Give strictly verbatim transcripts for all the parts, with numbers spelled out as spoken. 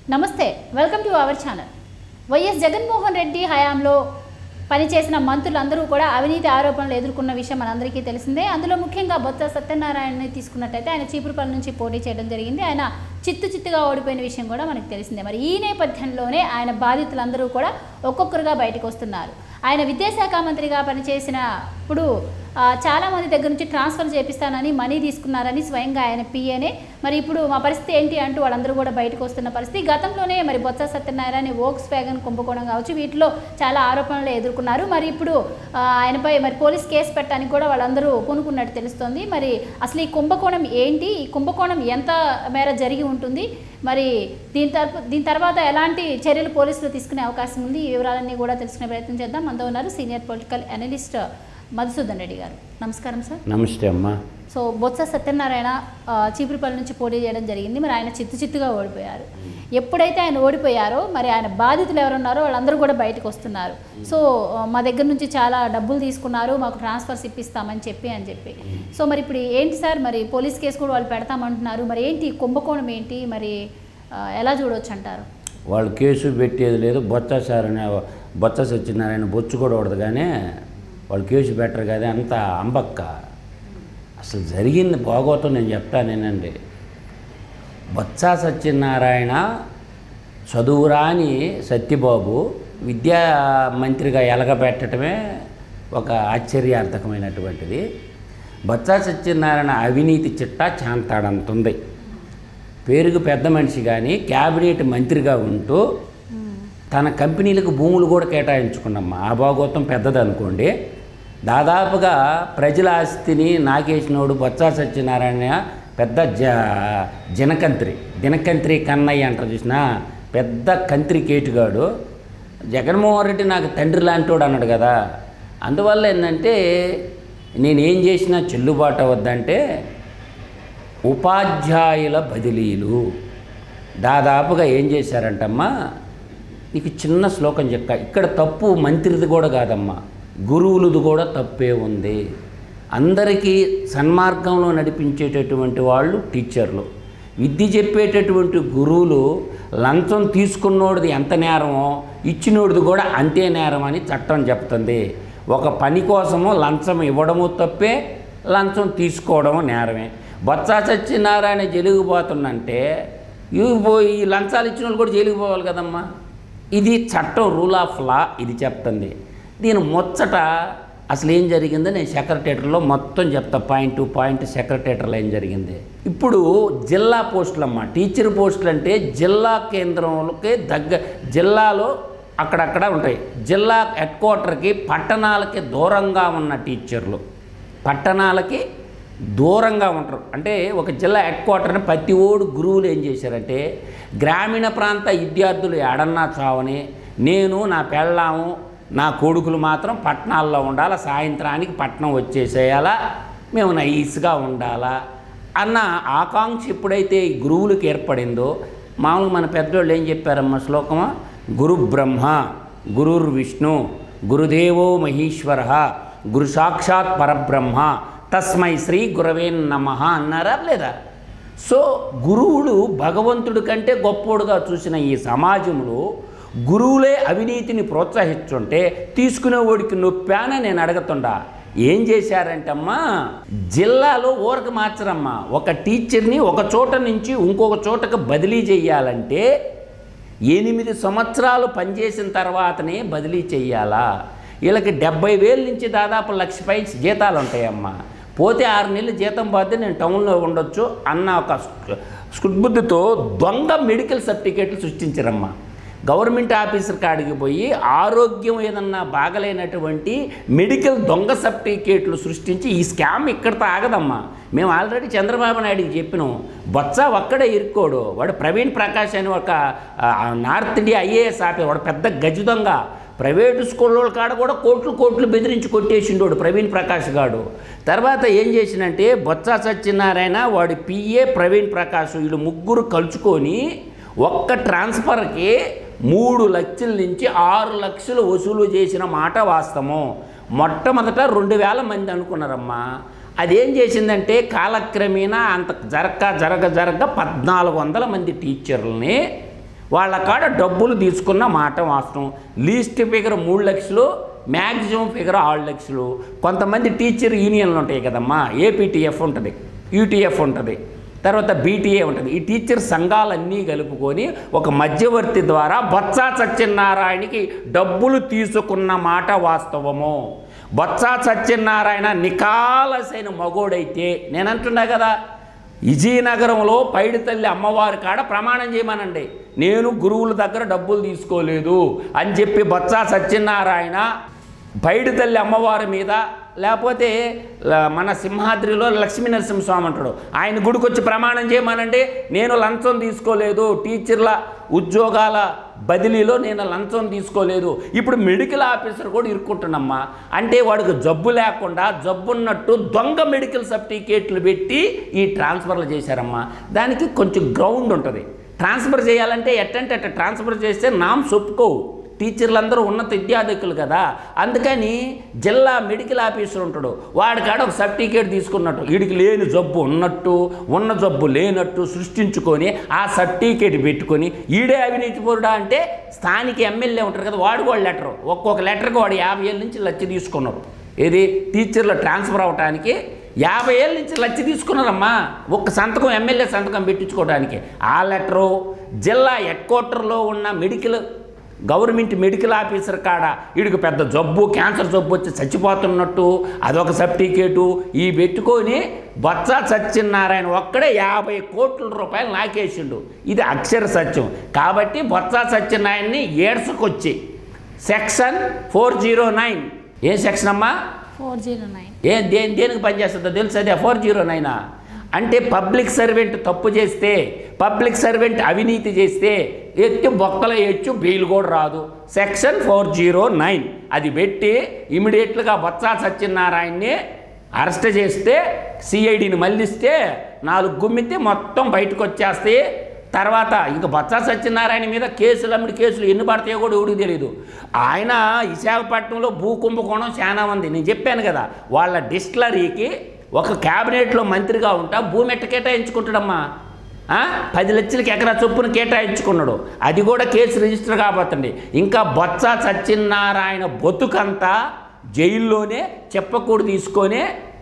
నమస్తే, welcome to our channel. YS Jaganmohan Reddy హయాంలో పనిచేసిన మంత్రులందరూ కూడా అవినీతి ఆరోపణలు ఎదుర్కొన్న విషయం మనందరికీ తెలిసిందే. అందులో ముఖ్యంగా బొత్స సత్యనారాయణని తీసుకున్నట్టయితే ఆయన చీపురుపల్లి నుంచి పోటీ చేయడం జరిగింది. ఆయన చిత్తు చిత్తుగా ఓడిపోయిన విషయం కూడా మనకు తెలిసిందే. మరి ఈ నేపథ్యంలోనే ఆయన బాధితులందరూ కూడా ఒక్కొక్కరుగా బయటకు వస్తున్నారు. ఆయన విద్యాశాఖ మంత్రిగా పనిచేసినప్పుడు చాలామంది దగ్గర నుంచి ట్రాన్స్ఫర్ చేపిస్తానని మనీ తీసుకున్నారని స్వయంగా ఆయన పిఏనే. మరి ఇప్పుడు మా పరిస్థితి ఏంటి అంటూ వాళ్ళందరూ కూడా బయటకు వస్తున్న పరిస్థితి. గతంలోనే మరి బొత్స సత్యనారాయణ వోక్స్ వ్యాగన్ కుంభకోణం కావచ్చు, వీటిలో చాలా ఆరోపణలు ఎదుర్కొన్నారు. మరి ఇప్పుడు ఆయనపై మరి పోలీస్ కేసు పెట్టడానికి కూడా వాళ్ళందరూ పూనుకున్నట్టు తెలుస్తోంది. మరి అసలు ఈ కుంభకోణం ఏంటి, ఈ కుంభకోణం ఎంత మేర జరిగి ఉంటుంది, మరి దీని తరపు దీని తర్వాత ఎలాంటి చర్యలు పోలీసులు తీసుకునే అవకాశం ఉంది, ఈ వివరాలన్నీ కూడా తెలుసుకునే ప్రయత్నం చేద్దాం. మనతో ఉన్నారు senior political analyst Madhusudan Reddy గారు. నమస్కారం సార్. నమస్తే అమ్మా. సో బొత్స సత్యనారాయణ చీపురుపల్లి నుంచి పోటీ చేయడం జరిగింది. మరి ఆయన చిత్తు చిత్తుగా ఓడిపోయారు. ఎప్పుడైతే ఆయన ఓడిపోయారో మరి ఆయన బాధితులు ఎవరున్నారో వాళ్ళందరూ కూడా బయటకు వస్తున్నారు. సో మా దగ్గర నుంచి చాలా డబ్బులు తీసుకున్నారు, మాకు ట్రాన్స్ఫర్స్ ఇప్పిస్తామని చెప్పి అని చెప్పి సో మరి ఇప్పుడు ఏంటి సార్, మరి పోలీస్ కేసు కూడా వాళ్ళు పెడతామంటున్నారు. మరి ఏంటి కుంభకోణం ఏంటి, మరి ఎలా చూడవచ్చు అంటారు? వాళ్ళు కేసు పెట్టేది లేదు. బొత్స సార్ అనే బొత్స సత్యనారాయణ బొచ్చు కూడా ఉండదు, కానీ వాళ్ళు కేసు పెట్టరు కదా, అంత అంబక్క. అసలు జరిగింది బాగోతం నేను చెప్తానేనండి. బొత్స సత్యనారాయణ చదువురాని సత్యబాబు విద్యా మంత్రిగా ఎలగబెట్టడమే ఒక ఆశ్చర్యార్థకమైనటువంటిది. బొత్స సత్యనారాయణ అవినీతి చిట్టా చాంతాడంతుంది. పేరుకు పెద్ద మనిషి కానీ క్యాబినెట్ మంత్రిగా ఉంటూ తన కంపెనీలకు భూములు కూడా కేటాయించుకున్నమ్మా. ఆ భాగోతం పెద్దది అనుకోండి. దాదాపుగా ప్రజల ఆస్తిని నాకేసినోడు బొత్స సత్యనారాయణ పెద్ద జ జనకంత్రి దినకంత్రి కన్నయ్య అంటారు చూసిన పెద్ద కంత్రి కేటుగాడు. జగన్మోహన్ రెడ్డి నాకు తండ్రి లాంటివాడు అన్నాడు కదా. అందువల్ల ఏంటంటే నేనేం చేసినా చెల్లుబాటు అవద్దంటే ఉపాధ్యాయుల బదిలీలు దాదాపుగా ఏం చేశారంటమ్మా. నీకు చిన్న శ్లోకం చెక్క. ఇక్కడ తప్పు మంత్రిది కూడా కాదమ్మా, గురువులది కూడా తప్పే ఉంది. అందరికీ సన్మార్గంలో నడిపించేటటువంటి వాళ్ళు టీచర్లు, విద్య చెప్పేటటువంటి గురువులు లంచం తీసుకున్నోడిది ఎంత నేరమో ఇచ్చినోడిది కూడా అంతే నేరం అని చట్టం చెప్తుంది. ఒక పని కోసము లంచం ఇవ్వడము తప్పే, లంచం తీసుకోవడము నేరమే. బొత్స సత్యనారాయణ జైలుకు పోతుందంటే ఈ లంచాలు ఇచ్చిన వాళ్ళు కూడా జైలుకు పోవాలి కదమ్మా. ఇది చట్టం, రూల్ ఆఫ్ లా ఇది చెప్తుంది. దీని ముచ్చట అసలు ఏం జరిగిందో నేను సెక్రటేటర్లో మొత్తం చెప్తా, పాయింట్ టు పాయింట్ సెక్రటేటర్లో ఏం జరిగింది. ఇప్పుడు జిల్లా పోస్టులు అమ్మ, టీచర్ పోస్టులు అంటే జిల్లా కేంద్రంలోకి దగ్గర జిల్లాలో అక్కడక్కడ ఉంటాయి. జిల్లా హెడ్ క్వార్టర్కి పట్టణాలకి దూరంగా ఉన్న టీచర్లు పట్టణాలకి దూరంగా ఉంటారు. అంటే ఒక జిల్లా హెడ్ క్వార్టర్ని ప్రతి ఓడు గురువులు ఏం చేశారంటే గ్రామీణ ప్రాంత విద్యార్థులు ఎడన్నా చావని నేను నా పెళ్ళాము నా కొడుకులు మాత్రం పట్టణాల్లో ఉండాలా, సాయంత్రానికి పట్టణం వచ్చేసేయాలా, మేము నైస్గా ఉండాలా అన్న ఆకాంక్ష ఎప్పుడైతే ఈ గురువులకు ఏర్పడిందో, మామూలు మన పెద్దోళ్ళు ఏం చెప్పారమ్మ శ్లోకమా, గురు బ్రహ్మ గురుర్ విష్ణు గురుదేవో మహేశ్వర గురు సాక్షాత్ పరబ్రహ్మ తస్మై శ్రీ గురవే నమః అన్నారా లేదా? సో గురువులు భగవంతుడి కంటే గొప్పోడుగా చూసిన ఈ సమాజంలో గురువులే అవినీతిని ప్రోత్సహిస్తుంటే తీసుకునేవాడికి నొప్పాన నేను అడుగుతుండా. ఏం చేశారంటమ్మా, జిల్లాలో ఊరకు మార్చరమ్మా. ఒక టీచర్ని ఒక చోట నుంచి ఇంకొక చోటకు బదిలీ చేయాలంటే ఎనిమిది సంవత్సరాలు పనిచేసిన తర్వాతనే బదిలీ చెయ్యాలా. వీళ్ళకి డెబ్బై వేల నుంచి దాదాపు లక్ష పై జీతాలు ఉంటాయమ్మా. పోతే ఆరు నెలలు జీతం పోతే నేను టౌన్లో ఉండొచ్చు అన్న ఒక స్ఫుద్బుద్ధితో దొంగ మెడికల్ సర్టిఫికేట్లు సృష్టించారమ్మా. గవర్నమెంట్ ఆఫీసర్ కాడికి పోయి ఆరోగ్యం ఏదన్నా బాగలేనటువంటి మెడికల్ దొంగ సర్టిఫికేట్లు సృష్టించి ఈ స్కామ్ ఇక్కడితో ఆగదమ్మా. మేము ఆల్రెడీ చంద్రబాబు నాయుడికి చెప్పినాం, బొత్స ఒక్కడే ఇరుక్కోడు. వాడు ప్రవీణ్ ప్రకాష్ అని ఒక నార్త్ ఇండియా ఐఏఎస్ ఆఫీసర్, వాడు పెద్ద గజ దొంగ. ప్రైవేటు స్కూళ్ళ కాడ కూడా కోట్లు కోట్లు బెదిరించి కొట్టేసిండోడు ప్రవీణ్ ప్రకాష్ గాడు. తర్వాత ఏం చేసినంటే బొత్స సత్యనారాయణ వాడి పిఏ ప్రవీణ్ ప్రకాష్ వీళ్ళు ముగ్గురు కలుచుకొని ఒక్క ట్రాన్స్ఫర్కి మూడు లక్షల నుంచి ఆరు లక్షలు వసూలు చేసిన మాట వాస్తవం. మొట్టమొదట రెండు వేల మంది అనుకున్నారమ్మా. అదేం చేసిందంటే కాలక్రమేణా అంత జరగ జరగ జరగ పద్నాలుగు వందల మంది టీచర్లని వాళ్ళ కాడ డబ్బులు తీసుకున్న మాట వాస్తవం. లీస్ట్ ఫిగర్ మూడు లక్షలు, మ్యాక్సిమం ఫిగర్ ఆరు లక్షలు. కొంతమంది టీచర్ యూనియన్లు ఉంటాయి కదమ్మా, ఏపీటీఎఫ్ ఉంటుంది, యూటీఎఫ్ ఉంటుంది, తర్వాత బీటీఏ ఉంటుంది. ఈ టీచర్ సంఘాలన్నీ కలుపుకొని ఒక మధ్యవర్తి ద్వారా బొత్స సత్యనారాయణకి డబ్బులు తీసుకున్న మాట వాస్తవము. బొత్స సత్యనారాయణ నికాలసైన మగోడైతే, నేను అంటున్నా కదా, విజయనగరంలో పైడితల్లి అమ్మవారి కాడ ప్రమాణం చేయమనండి, నేను గురువుల దగ్గర డబ్బులు తీసుకోలేదు అని చెప్పి బొత్స సత్యనారాయణ పైడితల్లి అమ్మవారి మీద, లేకపోతే మన సింహాద్రిలో లక్ష్మీ నరసింహస్వామి అంటాడు, ఆయన గుడికి వచ్చి ప్రమాణం చేయమనండి, నేను లంచం తీసుకోలేదు, టీచర్ల ఉద్యోగాల బదిలీలో నేను లంచం తీసుకోలేదు. ఇప్పుడు మెడికల్ ఆఫీసర్ కూడా ఇరుక్కుంటున్నమ్మా. అంటే వాడికి జబ్బు లేకుండా జబ్బున్నట్టు దొంగ మెడికల్ సర్టిఫికేట్లు పెట్టి ఈ ట్రాన్స్ఫర్లు చేశారమ్మా. దానికి కొంచెం గ్రౌండ్ ఉంటుంది. ట్రాన్స్ఫర్ చేయాలంటే ఎట్టంటే అట్ట ట్రాన్స్ఫర్ చేస్తే నామ్స్ ఒప్పుకోవు. టీచర్లందరూ ఉన్నత విద్యార్థికులు కదా, అందుకని జిల్లా మెడికల్ ఆఫీసర్ ఉంటాడు, వాడి కాడ ఒక సర్టిఫికేట్ తీసుకున్నట్టు, వీడికి లేని జబ్బు ఉన్నట్టు ఉన్న జబ్బు లేనట్టు సృష్టించుకొని ఆ సర్టిఫికేట్ పెట్టుకొని ఈడే అవినీతిపరుడా అంటే స్థానిక ఎమ్మెల్యే ఉంటారు కదా, వాడు కూడా లెటరు, ఒక్కొక్క లెటర్కి వాడు యాభై ఏళ్ళ నుంచి లక్ష తీసుకున్నారు. ఏది టీచర్లు ట్రాన్స్ఫర్ అవడానికి యాభై ఏళ్ళ నుంచి లక్ష తీసుకున్నారమ్మా, ఒక్క సంతకం ఎమ్మెల్యే సంతకం పెట్టించుకోవడానికి. ఆ లెటరు జిల్లా హెడ్ క్వార్టర్లో ఉన్న మెడికల్ గవర్నమెంట్ మెడికల్ ఆఫీసర్ కాడ వీడికి పెద్ద జబ్బు, క్యాన్సర్ జబ్బు వచ్చి చచ్చిపోతున్నట్టు అదొక సర్టిఫికేటు ఈ పెట్టుకొని బొత్స సత్యనారాయణ ఒక్కడే యాభై కోట్ల రూపాయలు నాకేసిండు. ఇది అక్షర సత్యం. కాబట్టి బొత్స సత్యనారాయణని ఏడ్చుకొచ్చి section four zero nine A section అమ్మా? ఫోర్ జీరో నైన్ ఏ దేని దేనికి పనిచేస్తుందో తెలుసు, అదే ఫోర్ జీరో నైనా అంటే పబ్లిక్ సర్వెంట్ తప్పు చేస్తే, పబ్లిక్ సర్వెంట్ అవినీతి చేస్తే ఎత్తి బొక్కల ఎచ్చు బెయిల్ కూడా రాదు. సెక్షన్ ఫోర్ జీరో నైన్ అది పెట్టి ఇమీడియట్లుగా బొత్స సత్యనారాయణని అరెస్ట్ చేస్తే, సిఐడిని మళ్ళిస్తే నాలుగు గుమ్మితే మొత్తం బయటకు వచ్చేస్తే, తర్వాత ఇంకా బొత్స సత్యనారాయణ మీద కేసులు అమ్మిడి కేసులు ఎన్ని పడతాయో కూడా ఎవడికి తెలియదు. ఆయన విశాఖపట్నంలో భూ కుంభకోణం చాలా ఉంది, నేను చెప్పాను కదా, వాళ్ళ డిస్టిలరీకి ఒక క్యాబినెట్లో మంత్రిగా ఉంటా భూమి ఎట్ట కేటాయించుకుంటాడమ్మా, పది లక్షలకి ఎకరా చొప్పున కేటాయించుకున్నాడు. అది కూడా కేసు రిజిస్టర్ కాబోతుంది. ఇంకా బొత్స సత్యనారాయణ బతుకంతా జైల్లోనే చెప్పకూడదు తీసుకొని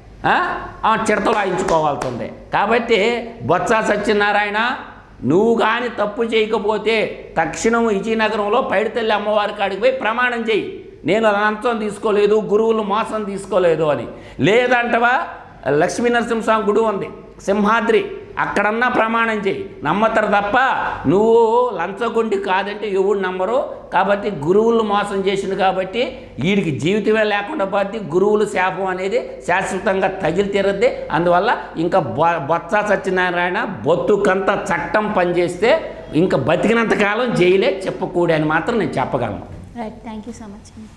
చిడతలు వాయించుకోవాల్సిందే. కాబట్టి బొత్స సత్యనారాయణ నువ్వు కానీ తప్పు చేయకపోతే తక్షణం విజయనగరంలో పైడితల్లి అమ్మవారి కాడికి పోయి ప్రమాణం చేయి, నేను లంచం తీసుకోలేదు, గురువులు మోసం తీసుకోలేదు అని. లేదంటవా లక్ష్మీ నరసింహస్వామి గుడి ఉంది సింహాద్రి, అక్కడన్నా ప్రమాణం చేయి, నమ్మతారు తప్ప నువ్వు లంచగొండి కాదంటే ఎవరు నమ్మరు. కాబట్టి గురువులు మోసం చేసింది కాబట్టి వీడికి జీవితమే లేకుండా పోద్ది, గురువులు శాపం అనేది శాశ్వతంగా తగిలి తీరద్ది. అందువల్ల ఇంకా బొత్స సత్యనారాయణ బొత్తుకంతా చట్టం పనిచేస్తే ఇంకా బతికినంతకాలం జైలే చెప్పకూడని మాత్రం నేను చెప్పగలను. Right, thank you so much.